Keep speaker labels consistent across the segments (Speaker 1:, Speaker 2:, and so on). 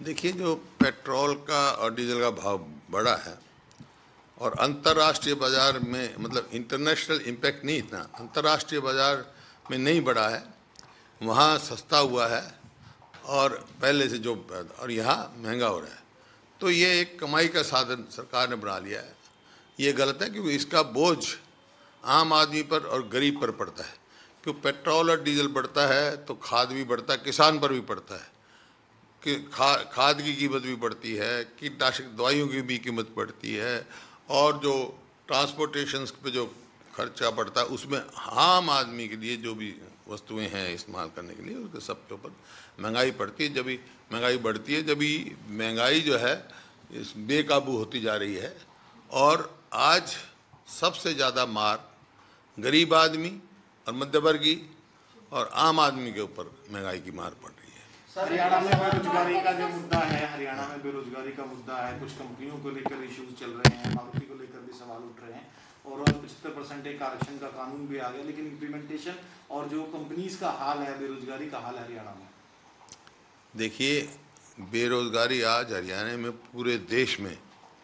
Speaker 1: देखिए, जो पेट्रोल का और डीजल का भाव बढ़ा है और अंतर्राष्ट्रीय बाजार में, मतलब इंटरनेशनल इम्पैक्ट नहीं, इतना अंतर्राष्ट्रीय बाजार में नहीं बढ़ा है, वहाँ सस्ता हुआ है और पहले से जो, और यहाँ महंगा हो रहा है, तो ये एक कमाई का साधन सरकार ने बना लिया है। ये गलत है क्योंकि इसका बोझ आम आदमी पर और गरीब पर पड़ता है। क्योंकि पेट्रोल और डीजल बढ़ता है तो खाद भी बढ़ता है, किसान पर भी पड़ता है कि खाद की कीमत भी बढ़ती है, कीटनाशक दवाइयों की भी कीमत बढ़ती है, और जो ट्रांसपोर्टेशन पे जो खर्चा बढ़ता है उसमें आम आदमी के लिए जो भी वस्तुएं हैं इस्तेमाल करने के लिए, उसके सब के ऊपर महंगाई पड़ती है। जब भी महंगाई बढ़ती है, जब भी महंगाई जो है इस बेकाबू होती जा रही है, और आज सबसे ज़्यादा मार गरीब आदमी और मध्यवर्गीय और आम आदमी के ऊपर महंगाई की मार पड़ रही है।
Speaker 2: हरियाणा में बेरोजगारी का जो मुद्दा है, हरियाणा में बेरोजगारी का मुद्दा है, कुछ कंपनियों को लेकर इश्यूज चल रहे हैं, मारुति को लेकर भी सवाल उठ रहे हैं, और 75% एक आरक्षण का कानून भी आ गया, लेकिन इम्प्लीमेंटेशन और जो कंपनीज का हाल है, बेरोजगारी का हाल है हरियाणा में।
Speaker 1: देखिए, बेरोजगारी आज हरियाणा में, पूरे देश में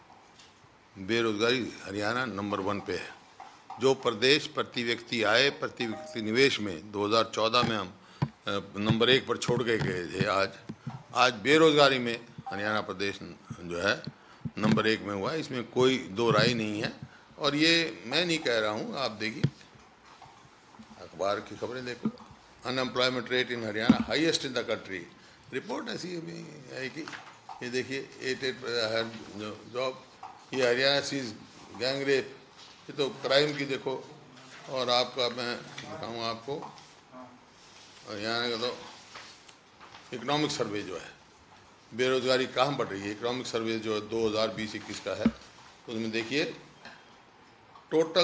Speaker 1: बेरोजगारी हरियाणा नंबर 1 पे है। जो प्रदेश प्रति व्यक्ति आय, प्रति व्यक्ति निवेश में 2014 में हम नंबर 1 पर छोड़ के गए थे, आज बेरोजगारी में हरियाणा प्रदेश जो है नंबर 1 में हुआ है, इसमें कोई दो राय नहीं है। और ये मैं नहीं कह रहा हूँ, आप देखिए अखबार की खबरें देखो, unemployment rate in Haryana highest in the country, report ऐसी है कि ये देखिए 88 जॉब, ये हरियाणा सीज गैंग रेप, ये तो क्राइम की देखो। और आपका मैं दिखाऊँ आपको हरियाणा का तो इकोनॉमिक सर्वे जो है, बेरोजगारी कहाँ बढ़ रही है, इकोनॉमिक सर्वे जो है 2020-21 का है, उसमें देखिए total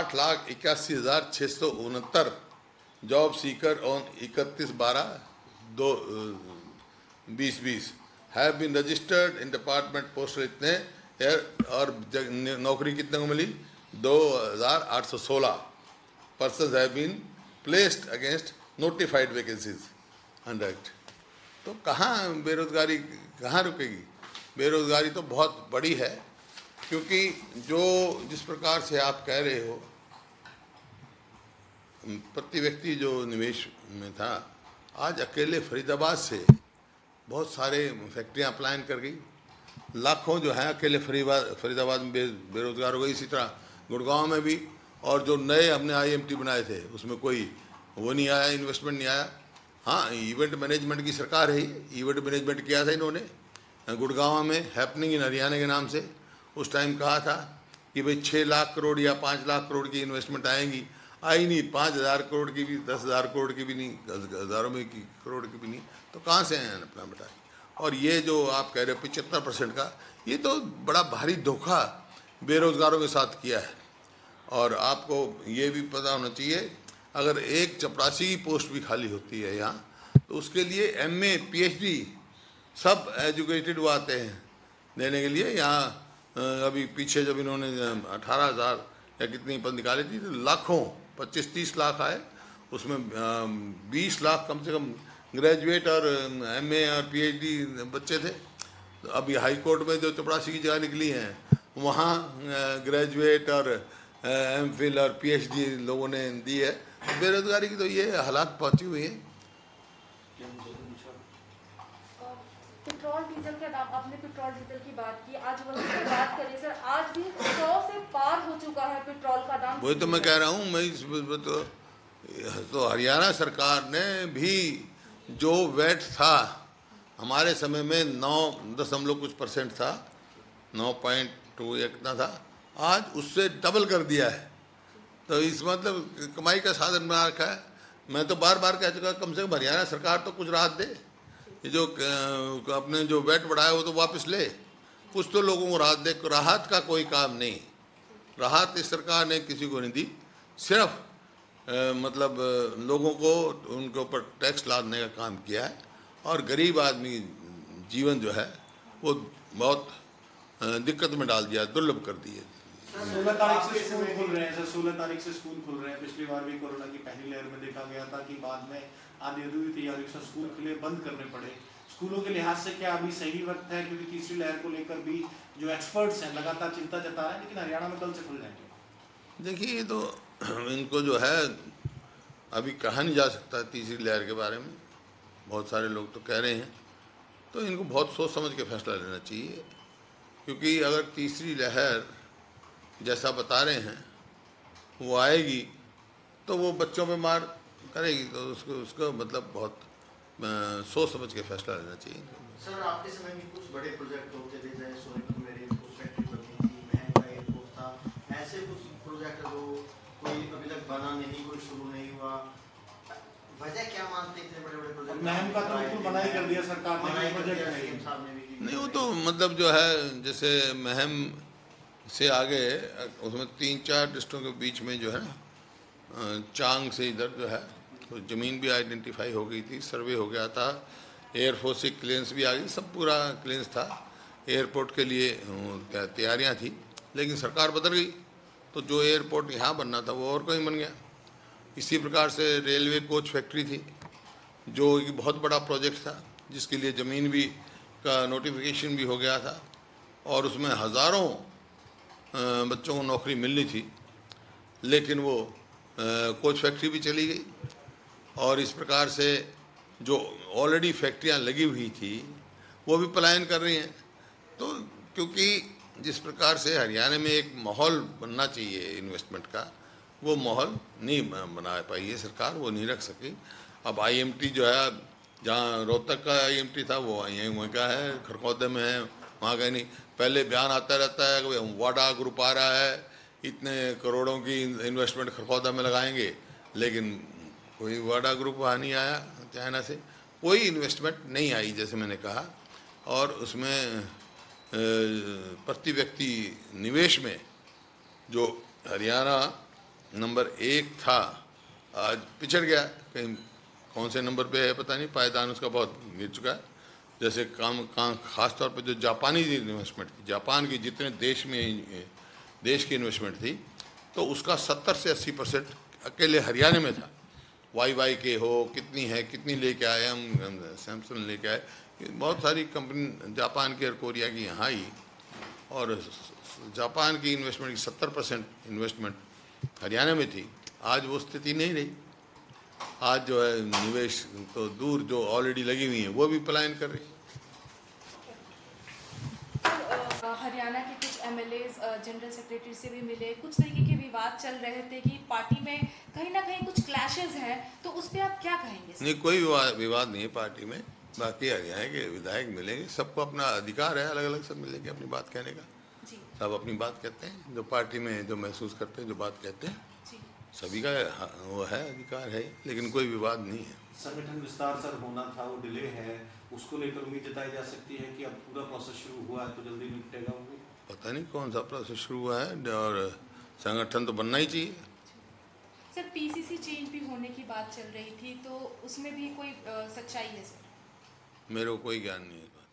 Speaker 1: 8,81,669 job seeker on 31/12/2020 have been registered in department postal, इतने और नौकरी कितने को मिली, 2,816 persons have been placed against notified vacancies अनडक्ट। तो कहाँ बेरोजगारी कहाँ रुकेगी? बेरोजगारी तो बहुत बड़ी है, क्योंकि जो जिस प्रकार से आप कह रहे हो, प्रति व्यक्ति जो निवेश में था, आज अकेले फरीदाबाद से बहुत सारे फैक्ट्रियां प्लान कर गई, लाखों जो है अकेले फरीदाबाद में बेरोजगार हो गई। इसी तरह गुड़गांव में भी, और जो नए हमने IMT बनाए थे उसमें कोई वो नहीं आया, इन्वेस्टमेंट नहीं आया। हाँ, इवेंट मैनेजमेंट की सरकार है, इवेंट मैनेजमेंट किया था इन्होंने गुड़गांव में, हैपनिंग इन हरियाणा के नाम से। उस टाइम कहा था कि भाई 6 लाख करोड़ या 5 लाख करोड़ की इन्वेस्टमेंट आएंगी, आई नहीं, 5,000 करोड़ की भी, 10,000 करोड़ की भी नहीं, हज़ारों में की करोड़ की भी नहीं, तो कहाँ से आए अनएम्प्लॉयमेंट आई? और ये जो आप कह रहे हो 75% का, ये तो बड़ा भारी धोखा बेरोजगारों के साथ किया है। और आपको ये भी पता होना चाहिए, अगर एक चपरासी की पोस्ट भी खाली होती है यहाँ, तो उसके लिए MA PhD सब एजुकेटेड वो आते हैं देने के लिए। यहाँ अभी पीछे जब इन्होंने 18,000 या कितनी पद निकाली थी, तो लाखों 25-30 लाख आए, उसमें 20 लाख कम से कम ग्रेजुएट और MA और PhD बच्चे थे। तो अभी हाई कोर्ट में जो चपरासी की जगह निकली हैं, वहाँ ग्रेजुएट और MPhil और PhD लोगों ने दी है। बेरोजगारी की तो ये हालात पहुँची हुई है।
Speaker 3: पेट्रोल डीजल के दाम, आपने पेट्रोल डीजल की बात की, आज वही की बात करें सर, आज भी 100 से पार हो चुका है पेट्रोल का दाम। वही
Speaker 1: तो मैं कह रहा हूँ, मैं तो हरियाणा सरकार ने भी जो वैट था हमारे समय में 9 कुछ % था, 9.2 इतना था, आज उससे डबल कर दिया है। तो इस मतलब कमाई का साधन बना रखा है। मैं तो बार बार कह चुका, कम से कम हरियाणा सरकार तो कुछ राहत दे, ये जो अपने जो वैट बढ़ाया वो तो वापस ले, कुछ तो लोगों को राहत दे। राहत का कोई काम नहीं, राहत इस सरकार ने किसी को नहीं दी, सिर्फ मतलब लोगों को उनके ऊपर टैक्स लादने का काम किया है, और गरीब आदमी जीवन जो है वो बहुत दिक्कत में डाल दिया, दुर्लभ कर दिए।
Speaker 2: 16 तारीख से स्कूल खुल रहे हैं सर, 16 तारीख से स्कूल खुल रहे हैं। पिछली बार भी कोरोना की पहली लहर में देखा गया था कि बाद में आधी अधूरी तैयारी से स्कूल खुले, बंद करने पड़े। स्कूलों के लिहाज से क्या अभी सही वक्त है, क्योंकि तीसरी लहर को लेकर भी जो एक्सपर्ट्स हैं लगातार चिंता जता रहे हैं, लेकिन हरियाणा में कल से खुल जाएंगे?
Speaker 1: देखिए, ये तो इनको जो है अभी कहा नहीं जा सकता तीसरी लहर के बारे में, बहुत सारे लोग तो कह रहे हैं, तो इनको बहुत सोच समझ के फैसला लेना चाहिए, क्योंकि अगर तीसरी लहर जैसा बता रहे हैं वो आएगी तो वो बच्चों पे मार करेगी, तो उसको मतलब बहुत सोच समझ के फैसला लेना चाहिए।
Speaker 4: सर, आपके समय में कुछ बड़े प्रोजेक्ट होते थे, जैसे सोनीपत में रेलवे फैक्ट्री बनी थी, महम का एयरपोर्ट था, ऐसे कुछ प्रोजेक्ट जो कोई अभी तक बना नहीं, कोई शुरू नहीं हुआ, वजह क्या मानते थे? बड़े बड़े प्रोजेक्ट
Speaker 2: महम का तो बिल्कुल मना ही कर दिया सरकार ने, प्रोजेक्ट
Speaker 1: नहीं, वो तो मतलब जो है जैसे महम से आगे उसमें 3-4 डिस्ट्रिक्टों के बीच में जो है ना, चांग से इधर जो है तो ज़मीन भी आइडेंटिफाई हो गई थी, सर्वे हो गया था, एयरफोर्स की क्लियरेंस भी आ गई, सब पूरा क्लियरेंस था, एयरपोर्ट के लिए तैयारियां थी, लेकिन सरकार बदल गई तो जो एयरपोर्ट यहाँ बनना था वो और कहीं बन गया। इसी प्रकार से रेलवे कोच फैक्ट्री थी जो एक बहुत बड़ा प्रोजेक्ट था, जिसके लिए ज़मीन भी का नोटिफिकेशन भी हो गया था और उसमें हज़ारों बच्चों को नौकरी मिलनी थी, लेकिन वो कोच फैक्ट्री भी चली गई। और इस प्रकार से जो ऑलरेडी फैक्ट्रियां लगी हुई थी वो भी पलायन कर रही हैं। तो क्योंकि जिस प्रकार से हरियाणा में एक माहौल बनना चाहिए इन्वेस्टमेंट का, वो माहौल नहीं बना पाई है सरकार, वो नहीं रख सकी। अब आईएमटी जो है, जहाँ रोहतक का आईएमटी था वो वहीं का है, खरखौदा में है, वहाँ का नहीं। पहले बयान आता रहता है कि वाडा ग्रुप आ रहा है, इतने करोड़ों की इन्वेस्टमेंट खरखौदा में लगाएंगे, लेकिन कोई वाडा ग्रुप वहाँ नहीं आया, चाइना से कोई इन्वेस्टमेंट नहीं आई जैसे मैंने कहा। और उसमें प्रति व्यक्ति निवेश में जो हरियाणा नंबर 1 था, आज पिछड़ गया, कहीं कौन से नंबर पे है पता नहीं, पायदान उसका बहुत गिर चुका है। जैसे खास तौर पे जो जापानी इन्वेस्टमेंट थी, जापान की जितने देश की इन्वेस्टमेंट थी, तो उसका 70 से 80% अकेले हरियाणा में था। वाई के हो, कितनी है, कितनी लेके आए हम, सैमसंग लेके आए, बहुत सारी कंपनी जापान की और कोरिया की यहाँ आई, और जापान की इन्वेस्टमेंट की 70% इन्वेस्टमेंट हरियाणा में थी। आज वो स्थिति नहीं रही। आज जो है निवेश तो दूर, जो ऑलरेडी लगी हुई हैं वो भी पलायन कर रही हैं।
Speaker 3: हरियाणा के कुछ एमएलएज जनरल सेक्रेटरी से भी मिले, कुछ तरीके के विवाद चल रहे थे कि पार्टी में कहीं ना कहीं कुछ क्लैशेस हैं, तो उस पर आप क्या कहेंगे?
Speaker 1: नहीं, कोई विवाद नहीं है पार्टी में। बाकी हरियाणा के विधायक मिलेंगे, सबको अपना अधिकार है, अलग अलग सब मिलेंगे अपनी बात कहने का।
Speaker 3: जी।
Speaker 1: सब अपनी बात कहते हैं, जो पार्टी में जो महसूस करते हैं, जो बात कहते हैं,
Speaker 3: जी।
Speaker 1: सभी का वो है, अधिकार है, लेकिन कोई विवाद नहीं है।
Speaker 2: संगठन विस्तार सर होना था, वो डिले है, उसको लेकर उम्मीद जताई जा सकती है कि अब पूरा प्रोसेस शुरू हुआ है तो जल्दी निपटेगा वो?
Speaker 1: पता नहीं कौन सा प्रोसेस शुरू हुआ है, और संगठन तो बनना ही चाहिए।
Speaker 3: सर, पीसीसी चेंज भी होने की बात चल रही थी, तो उसमें भी कोई सच्चाई है सर?
Speaker 1: मेरे को कोई ज्ञान नहीं है।